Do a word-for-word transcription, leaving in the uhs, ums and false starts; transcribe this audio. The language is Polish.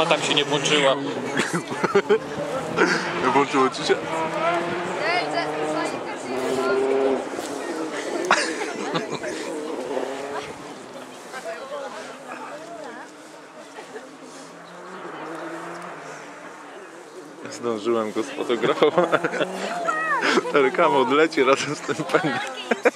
kamera tam się nie włączyła. Nie włączyło ci się? Zdążyłem go sfotografować. Rekama odleci razem z tym pędem.